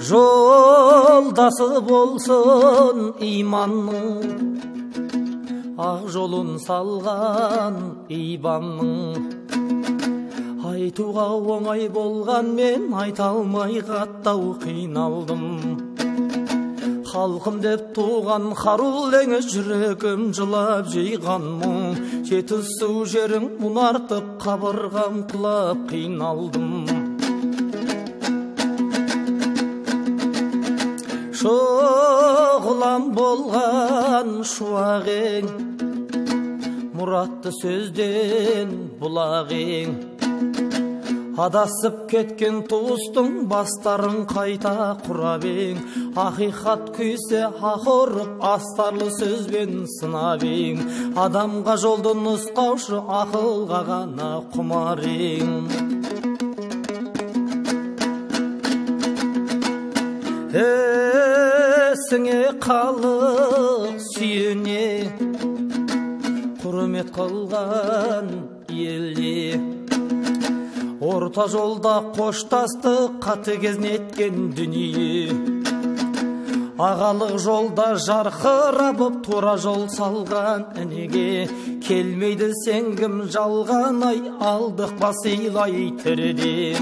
Жолдасы болсын иманның, ақ жолын салған ибанның. Айтуға оңай болған мен айта алмай қаттау қиналдым. Халқым деп туған қарулеңі жүрегім жылап жиған мұң. Жетісу жерің мұнартып қабырғам құлап қиналдым. Шоғылам болған шуағың, мұратты сөзден бұлағың. Адасып кеткен туыстың бастарын қайта құрабың. Ақиқат күйсе ақ ұрып астарлы сөзбен сынабың. Адамға жолды нұсқаушы ақылға ғана құмарың. Сіңе халық сүйене, құрмет қылған еле. Орта жолда қоштасты қатыгез неткен дүние. Ағалық жолда жарқырабып тура жол салған інеге. Келмейді сенгім жалған ай, алдық басилай тіріде.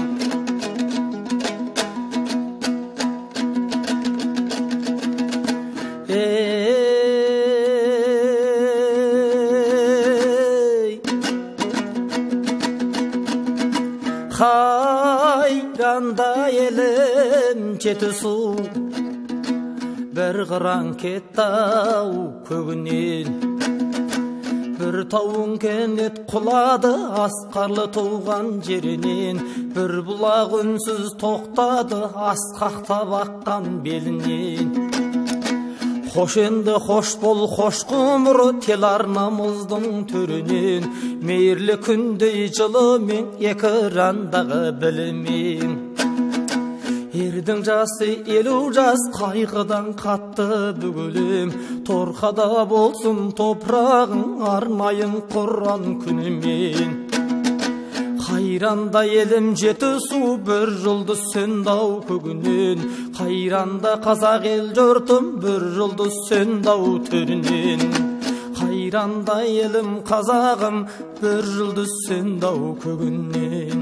Қайранда елім Жетісу, бір қыран кетті-ау көгінен. Бір тауың кенет құлады асқарлы туған жерінен. Бір бұлақ үнсіз тоқтады асқақтап аққан белінен. Хош енді хош бол хош құмыры тел арнамыздың төрінен. Мейірлі күндей жылы мен екірандағы білімен. Ердің жасы 50 жас қайғыдан қатты бүгілім. Торқада болсын топырағың арнайын құран күнімен. Қайранда елім Жетісу бір жұлдыз сөнді-ау көгінен. Қайранда қазақ ел жұртым бір жұлдыз сөнді-ау төрінен. Қайранда елім қазағым бір жұлдыз сөнді-ау көгінен.